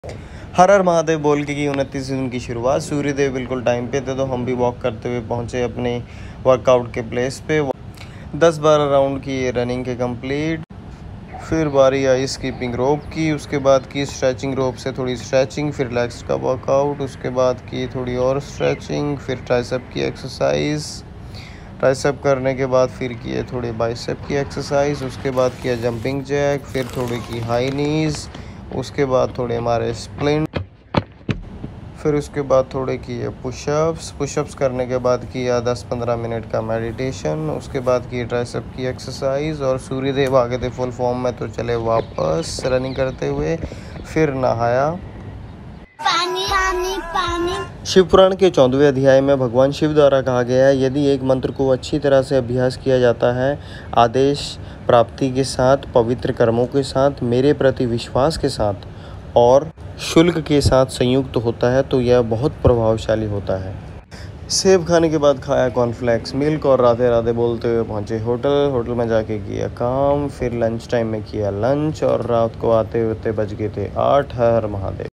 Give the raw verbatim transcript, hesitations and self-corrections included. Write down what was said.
हर हर महादेव बोल के की उनतीस दिन की शुरुआत। सूर्यदेव बिल्कुल टाइम पे थे तो हम भी वॉक करते हुए पहुंचे अपने वर्कआउट के प्लेस पे। दस बारह राउंड किए रनिंग के कंप्लीट। फिर बारी आई स्कीपिंग रोप की, उसके बाद की स्ट्रेचिंग रोप से थोड़ी स्ट्रेचिंग, फिर लेग्स का वर्कआउट, उसके बाद की थोड़ी और स्ट्रेचिंग, फिर ट्राइसेप की एक्सरसाइज। ट्राइसेप करने के बाद फिर किए थोड़ी बाइसेप की एक्सरसाइज, उसके बाद किया जंपिंग जैक, फिर थोड़ी की हाई नीज़, उसके बाद थोड़े हमारे स्प्लिंट, फिर उसके बाद थोड़े किए पुशअप्स। पुशअप्स करने के बाद किया दस पंद्रह मिनट का मेडिटेशन, उसके बाद किए ट्राइसेप की एक्सरसाइज। और सूर्यदेव आ गए थे फुल फॉर्म में तो चले वापस रनिंग करते हुए। फिर नहाया। पानी पानी पानी। शिव पुराण के चौदहवें अध्याय में भगवान शिव द्वारा कहा गया है, यदि एक मंत्र को अच्छी तरह से अभ्यास किया जाता है, आदेश प्राप्ति के साथ, पवित्र कर्मों के साथ, मेरे प्रति विश्वास के साथ और शुल्क के साथ संयुक्त होता है तो यह बहुत प्रभावशाली होता है। सेब खाने के बाद खाया कॉर्नफ्लेक्स मिल्क और राधे राधे बोलते हुए पहुंचे होटल। होटल में जाके किया काम, फिर लंच टाइम में किया लंच और रात को आते होते बज गए थे आठ। हर हर महादेव।